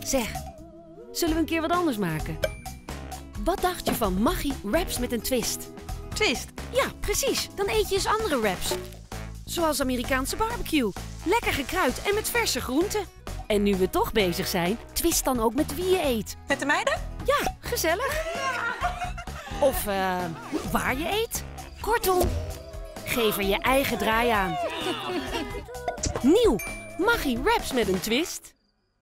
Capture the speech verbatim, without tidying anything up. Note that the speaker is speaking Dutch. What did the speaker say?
Zeg, zullen we een keer wat anders maken? Wat dacht je van Maggi wraps met een twist? Twist? Ja, precies. Dan eet je eens andere wraps. Zoals Amerikaanse barbecue. Lekker gekruid en met verse groenten. En nu we toch bezig zijn, twist dan ook met wie je eet. Met de meiden? Ja, gezellig. Of uh, waar je eet. Kortom, geef er je eigen draai aan. Nieuw, Maggi wraps met een twist.